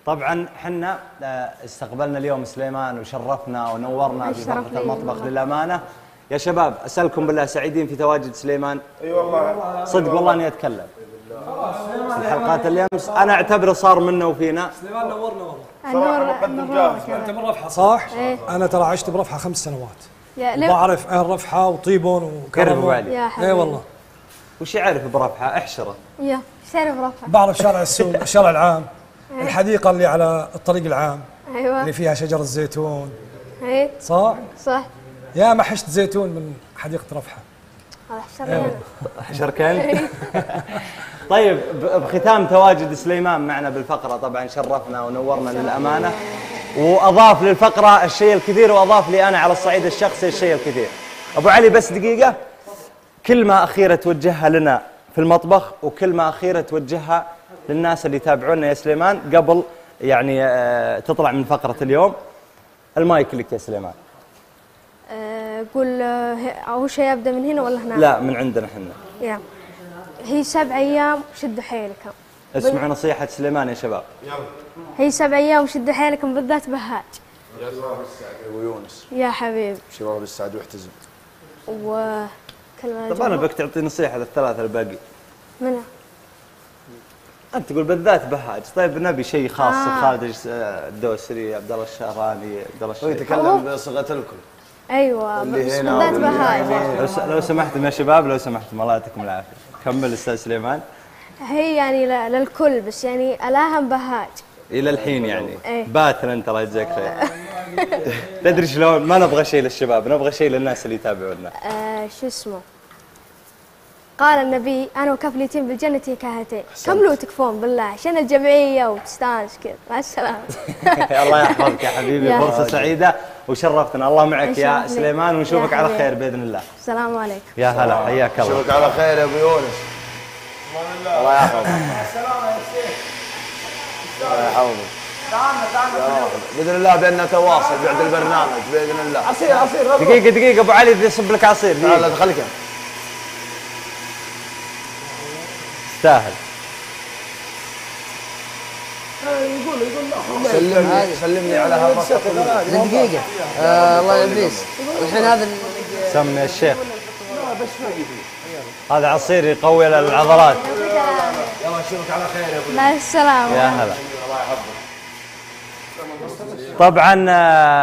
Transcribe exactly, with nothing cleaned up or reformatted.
طبعا حنا استقبلنا اليوم سليمان وشرفنا ونورنا في فقرة المطبخ للأمانة. يا شباب أسألكم بالله سعيدين في تواجد سليمان؟ اي والله صدق والله اني اتكلم. الحلقات اللي امس انا اعتبره صار منا وفينا. سليمان نورنا والله. صراحة مقدم جاهز. انت من رفحه صح؟ ايه؟ انا ترى عشت برفحه خمس سنوات. يا لب بعرف اهل رفحه وطيبهم قرب وكرم. علي. يا حبيبي. اي والله. وش يعرف برفحه؟ احشره. يا شرف رفع. بعرف شارع السوق، الشارع العام، إيه. الحديقه اللي على الطريق العام ايوه اللي فيها شجر الزيتون. ايه صح؟ صح. يا ما حشت زيتون من حديقه رفحه. هذا إيه حشرنا. والله. حشر كلب. طيب بختام تواجد سليمان معنا بالفقرة طبعا شرفنا ونورنا للأمانة، وأضاف للفقرة الشيء الكثير وأضاف لي أنا على الصعيد الشخصي الشيء الكثير. أبو علي بس دقيقة، كلمة أخيرة توجهها لنا في المطبخ وكلمة أخيرة توجهها للناس اللي يتابعونا يا سليمان قبل يعني آه تطلع من فقرة اليوم. المايك لك يا سليمان. آه، قول آه، أول شيء أبدأ من هنا ولا هناك؟ لا من عندنا حنا. يا هي سبع أيام شدوا حيلكم. اسمعوا نصيحة سليمان يا شباب. هي سبع أيام شدوا حيلكم بالذات بهاج. يا شباب السعد ويونس. يا حبيب. شباب السعد واحتزم. وكلمة طب أنا بك تعطي نصيحة للثلاثة الباقي. منها؟ أنت تقول بالذات بهاج، طيب نبي شيء خاص آه. خالد الدوسري، عبد الله الشهراني، عبد الله هو الشهراني. يتكلم بصيغة الكل. أيوة اللي بس هنا بالذات واللي بهاج. لو, س... لو سمحتم يا شباب لو سمحتم الله يعطيكم العافية. كمل أستاذ سليمان. هي يعني ل- للكل بس يعني الأهم بهاج. إلى الحين يعني إيه. باتل أنت الله يجزاك خير. تدري شلون ما نبغى شيء للشباب، نبغى شيء للناس اللي يتابعونا. آه شو اسمه؟ قال النبي أنا وكفلتين بالجنة كهاتين، كملوا وتكفون بالله عشان الجمعية وتستانس كذا. مع السلامة. الله يحفظك يا حبيبي، يا فرصة سعيدة وشرفتنا. الله معك يا يشرفني. سليمان ونشوفك يا على حبيبي. خير بإذن الله. السلام عليكم. يا هلا حياك الله. اشوفك على خير يا ابو يونس. الله يحفظك. الله يحفظك. باذن الله بأننا تواصل بعد البرنامج باذن الله. عصير عصير. دقيقة دقيقة أبو علي بدي أصب لك عصير. لا لا خليك. تستاهل. سلم سلم لي على هالرصة. دقيقة. آه الله يا ابليس. الحين هذا سمي يا الشيخ. هذا عصير يقوي العضلات. يلا اشوفك على خير يا ابو. مع السلامة. يا هلا. طبعا